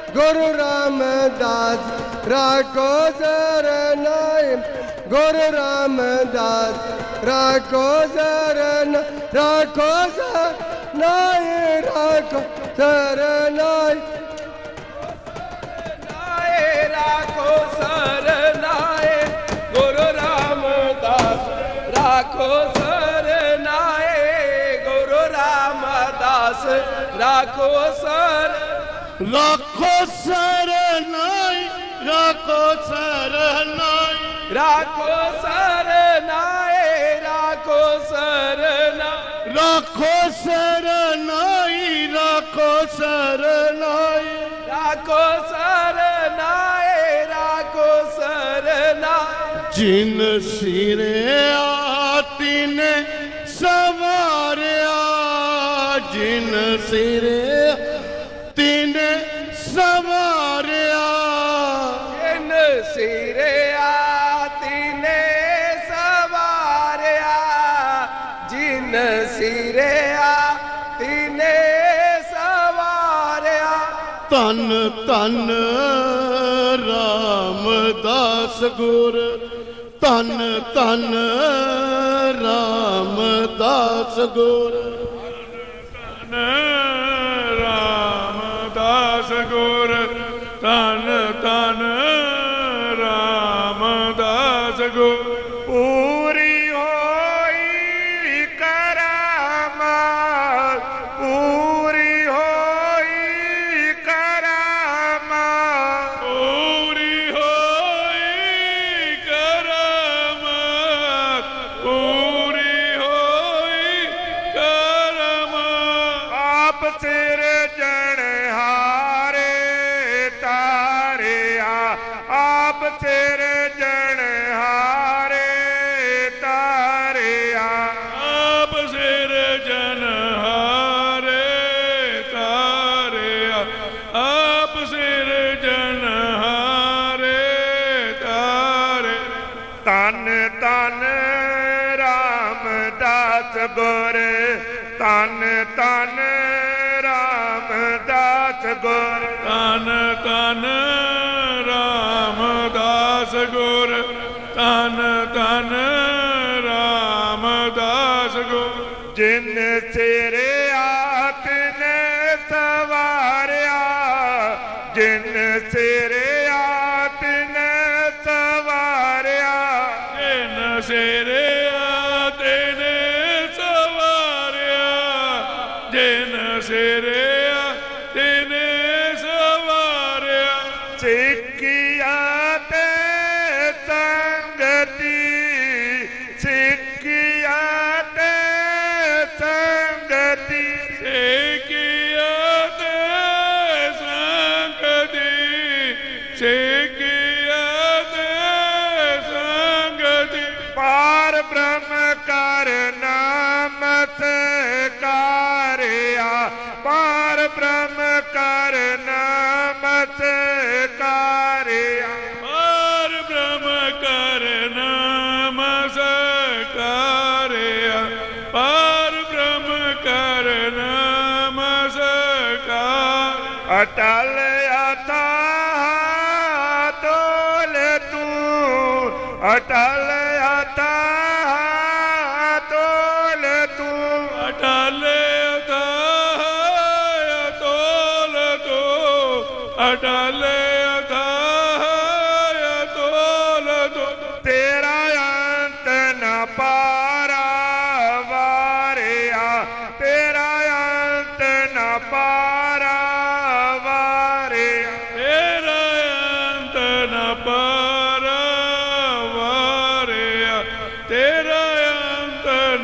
गुरु रामदास राखो शरणाय गुरु रामदास राखो शरण राखो शरणाय राखो शरणाय राखो शरणाय गुरु रामदास राखो शरणाय गुरु रामदास राखो शरणाय राखो शरणाय राखो शरणाय राखो शरणाय राखो शरणाय राखो शरणाय राखो शरणाय राखो शरणाय जिन सिरे आती ने सवारिया जिन सिरे तीने सवारिया जिन सिरे आती ने सवारिया जिन सिरे आती ने सवारिया तन तन रामदास गुर तन तन रामदास गुर तन रामदास गुर तन तन रामदास गुर पूरी होई करामात पूरी होई करामात पूरी होई करामत पूरी होई करामत आप सिर जनहारे तारिया आप सिर जनहारे तारिया आप सिर जनहारे तारिया आप सिर जनहारे तारे तन तन रामदास गुर तन तन रामदास गुर तन तन रामदास गुर तन तन रामदास गुर जिन सिरे आपने सवारिया जिन सिरे आपने सवारिया जिन सिरे तेने सवारिया जिन सिरे तेने सवारिया सिक्किया ते संगति सिक्किया ते संगति सेकिया ते संगति सेकिया ते संगति पार ब्रह्म कर नाम से कारिया पार ब्रह्म कर नाम से कारिया और ब्रह्म कर नाम सकारिया और ब्रह्म कर नाम सकार अटल अथा तोल तू अटल अथा तोल तू अटल तोल तो अटल तोल तो तेरा अंत न पारा वारिया तेरा अंत न पारा वारिया तेरा अंत न पारावारिया तेरा अंत न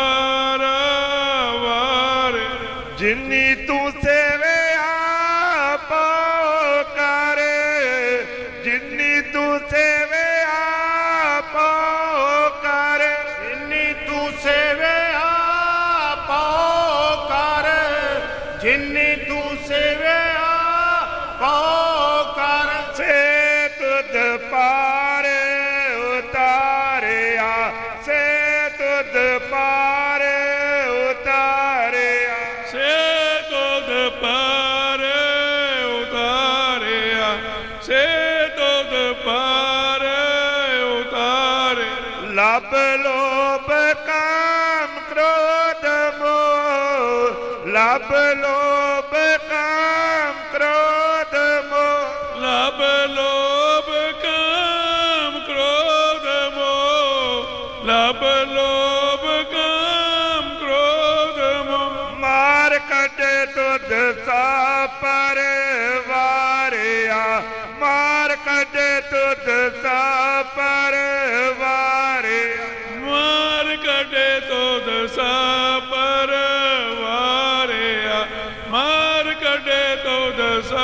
पारावारिया जिन्नी तू सेवे आप करे जिन्नी तू सेवे आप करे जिन्नी तू सेवे आप करे जिन्नी तू सेवे आप करे से तुद पारे उतारिया से तुद पारे उतारिया से तुद पारे उतार लाभ लोभ काम क्रोध मोह लाभ लोभ काम क्रोध मोह लाभ लोभ काम क्रोध मोह लाभ लोभ काम क्रोध मोह मार कटे तुध सा परवारिया मार कटे तुध सा परवारिया मार कटे तुध सा परवारिया मार कटे तुध सा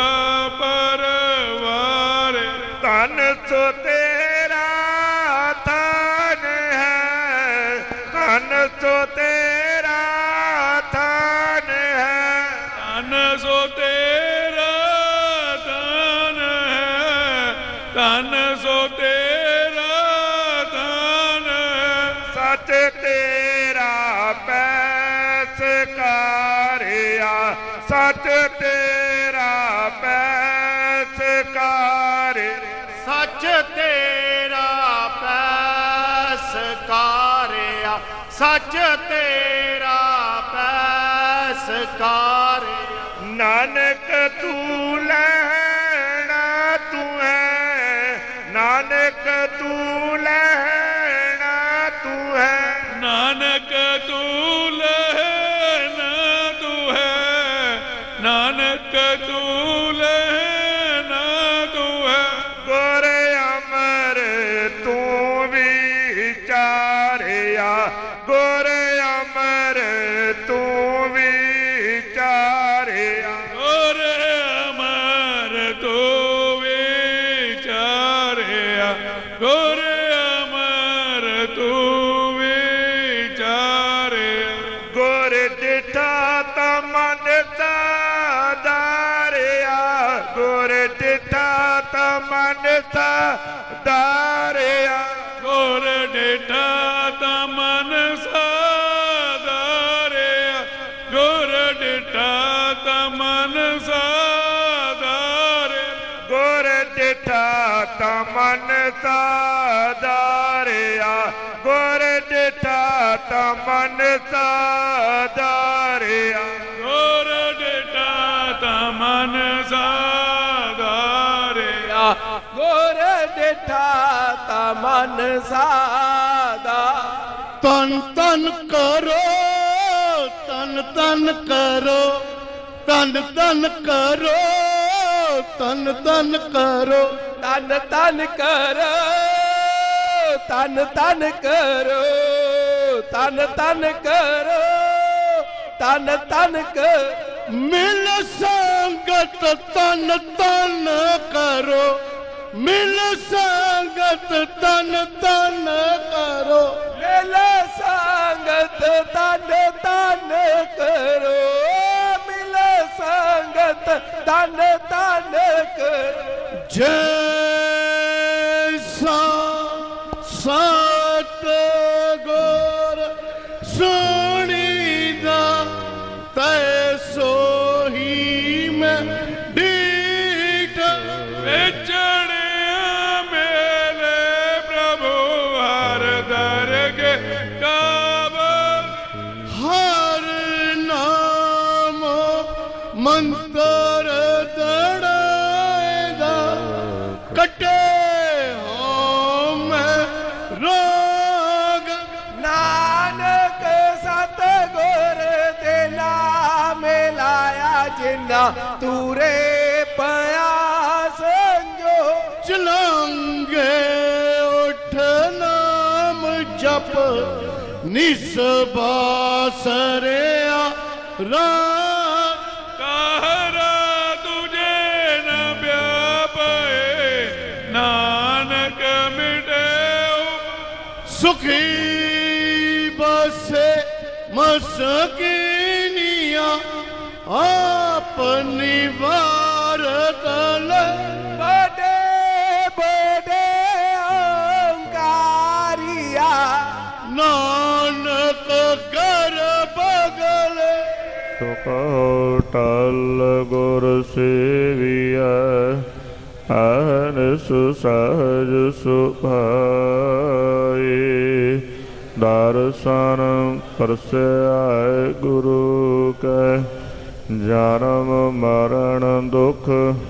परवारे तन सो तेरा थान है तन सो तेरा थान है तन सो तेरा तन है तन सो तेरा तन है सच तेरा पैस कारिया सच तेरा पैस कार्य सच तेरा पैस कारिया सच तेरा पैस कारिया नानक तू लहना तू है नानक तू लहना तू है नानक तू लहना तू है नानक तू लहना तू है गोरे अमर तू विचारिया गोरे अमर तू विचारिया और अमर तू विचारिया गोर अमर तू विचारिया गोर डिठा तमन सादारिया गोर डिठा तमन सादारिया गोर डेठा तमन सादारिया गोर डेठा तमन सादारिया गोर डिठा तमन सादारिया गोर डिठा तमन सादारिया गोर डेठा तमन सादारिया गोर डेठा तमन सादा तन तन करो तन तन करो तन तन करो तन तन करो तन तन करो तन तन करो तन तन करो तन तन कर मिल संगत तन तन करो मिल संगत तन तन करो मिल संगत तन तन करो मिल संगत तन तन करो जैसा सतगुर सुनीदा तैसो ही मैं डीठ चढ़िया मेले प्रभु हर दरगे काबा हर नाम मंत्र दड़ाएगा कटे हो मैं रोग नानक सतगुर दे नाम लाया जिन्ना तूरे पया संजो चलांगे उठ नाम जप निसबासरिया राग कहरा तुझे न व्यापे नानक मिटे सुखी बसे मसकीनिया अपनी वार तल बड़े बड़े अंकारिया नानक कर बगल तो कहो टल गुर सेविया अहनिस सहज सुभाए दर्शन परस्याय गुरु कै जन्म मरण दुख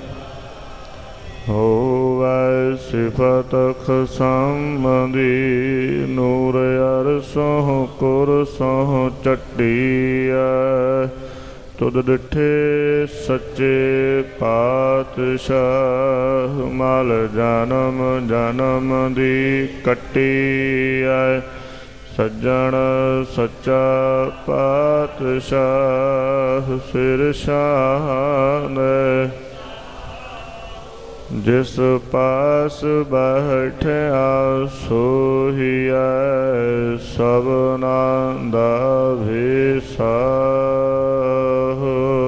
होवै सिफत खसंबंधी नूर अरसों कुरसों चट्टिया तुद डिठे सच्चे पातशाह मल जन्म जन्म दी कट्टी आए सज्जन सच्चा पातशाह सिर शान जिस पास बैठा सोहिया सबना दा भेसाह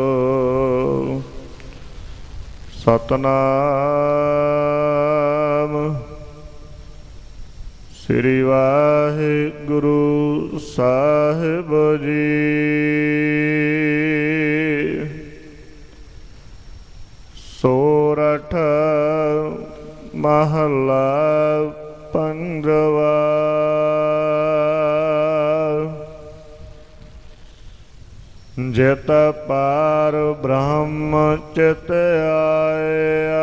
सतनाम श्री वाहिगुरु साहिब जी। सोरठ महला पंजवा। जित पार ब्रह्म चित आया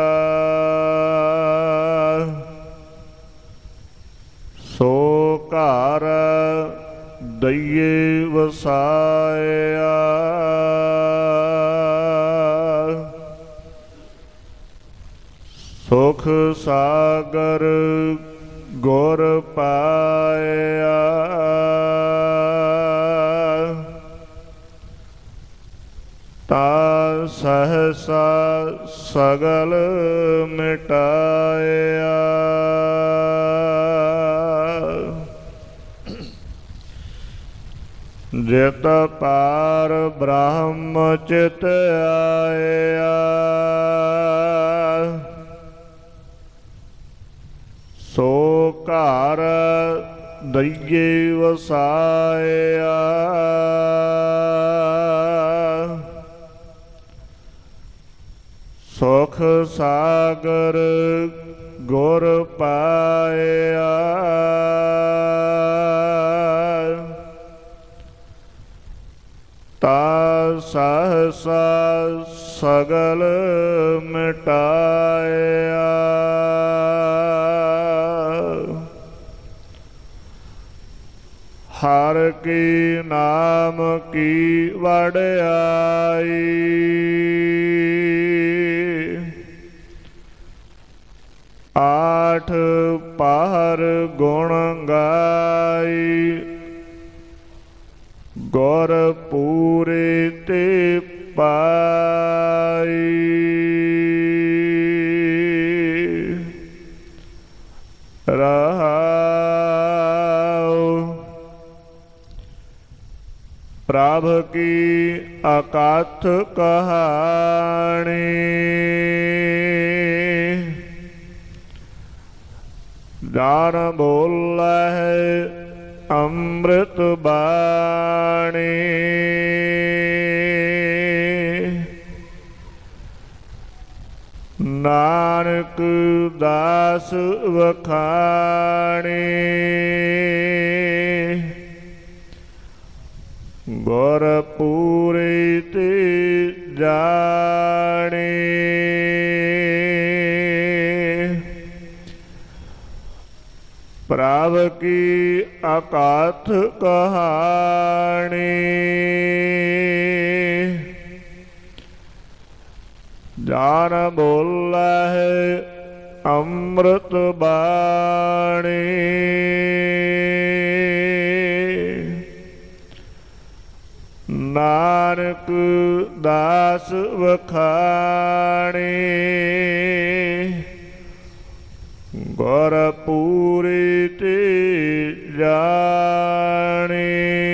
सो घर दइए वसाया सुख सागर गुर पाया ता सहसा सगल मिटाया जित पार ब्रह्म चित आया सो घर दइए वसाया सुख सागर गुर पाया ता सहसा सगल मिटाया हर की नाम की वड़ाई आठ पहर गुण गाई गुर पूरे ते पाई रहाओ प्रभ की अकथ कहानी जान बोल है अमृत बाणी नानक दास वखाणी गुर पूरे ते जाने प्रभ की अकथ कहानी जान बोल है अमृत बाणी नानक दास वखाणे गुर पूरे ते जाने।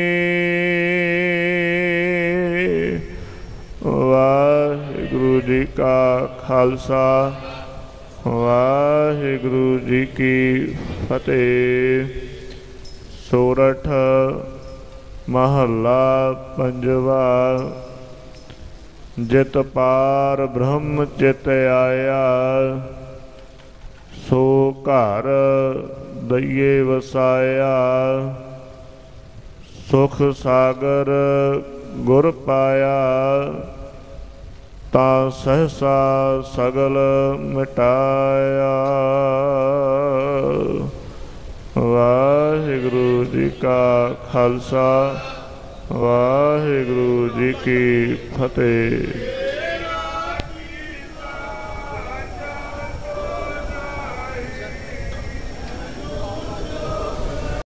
वाहिगुरु जी का खालसा वाहिगुरु जी की फतेह। सोरठ महला पंजवा। जित पार ब्रह्म चित आया सो घर दइए वसाया, सुख सागर गुर पाया, ता सहसा सगल मिटाया। वाहिगुरु जी का खालसा, वाहिगुरु जी की फतेह।